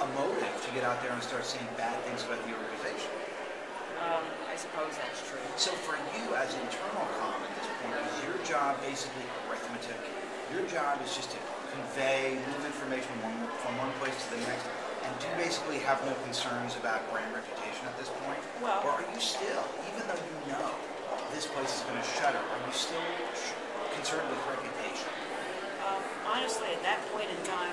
a motive to get out there and start saying bad things about the organization. I suppose that's true. So for you as internal comm at this point, is your job basically arithmetic? Your job is just to convey, move information from one place to the next, and do basically have no concerns about brand reputation at this point? Well, or are you still, even though you know this place is going to shutter, are you still concerned with reputation? Honestly, at that point in time,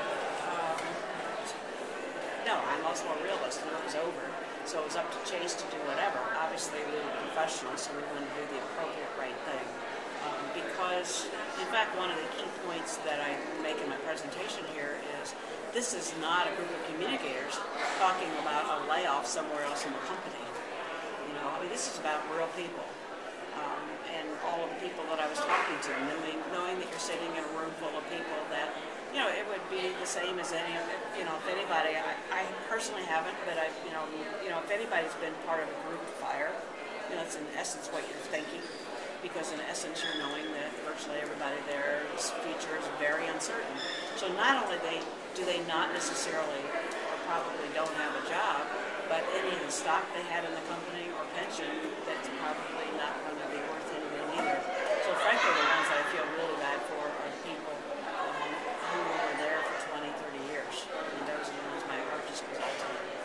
no, I'm also a realist, and it was over. So it was up to Chase to do whatever. Obviously, we were professionals, so we wanted to do the appropriate right thing. Because, in fact, one of the key points that I make in my presentation here is this is not a group of communicators talking about a layoff somewhere else in the company. You know, I mean, this is about real people. And all of the people that I was talking to, knowing that you're sitting in a room full of people that, you know, it would be the same as any, you know, if anybody, I personally haven't, but you know, if anybody's been part of a group fire, you know, it's in essence what you're thinking, because in essence you're knowing that virtually everybody there's future is very uncertain. So not only do they not necessarily or probably don't have a job, but any of the stock they had in the company or pension, that's probably not going to be worth anything either. So frankly, the ones that I feel really bad for are the people who were there for 20, 30 years. I mean, those are the ones my heart just goes out to.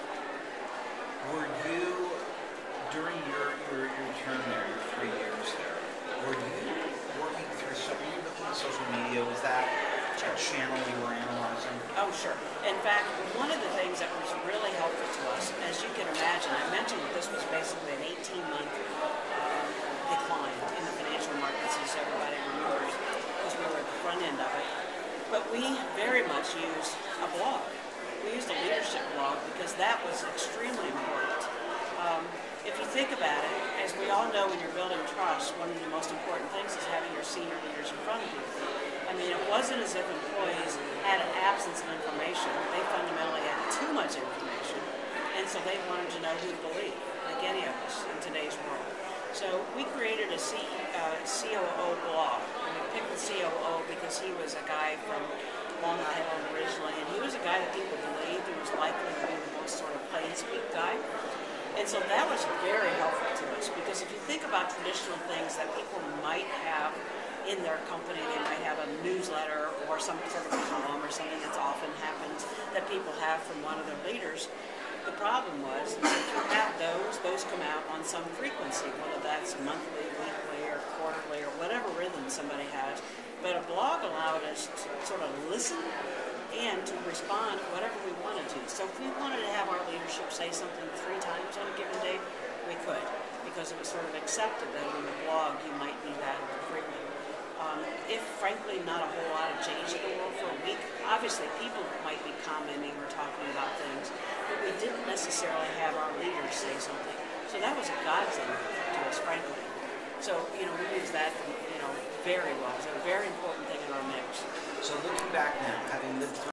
Were you, during your term there, your 3 years there, were you working through were you looking at social media? Was that a channel you were analyzing? Oh, sure. In fact, one of the things that was really helpful to us, as you can imagine, I mentioned that this was basically an 18-month decline in the financial markets, as everybody remembers, because we were at the front end of it. But we very much used a blog. We used a leadership blog because that was extremely important. If you think about it, as we all know when you're building trust, one of the most important things is having your senior leaders in front of you. I mean, it wasn't as if employees had an absence of information. They fundamentally had too much information, and so they wanted to know who to believe, like any of us in today's world. So we created a COO blog. And we picked the COO because he was a guy from Long Island originally, and he was a guy that people believed who was likely to be the most sort of plain speak guy. And so that was very helpful to us, because if you think about traditional things that people might have in their company, they might have a newsletter or some sort of column or something that often happens that people have from one of their leaders. The problem was, if you have those come out on some frequency, whether that's monthly, weekly, or quarterly, or whatever rhythm somebody has. But a blog allowed us to sort of listen and to respond to whatever we wanted to. So if we wanted to have our leadership say something 3 times on a given day, we could, because it was sort of accepted that in the blog you might be that frequent. If, frankly, not a whole lot of change in the world for a week, obviously people might be commenting or talking about things, but we didn't necessarily have our leaders say something. So that was a godsend to us, frankly. So, you know, we use that, you know, very well. It's a very important thing in our mix. So looking back now, having lived through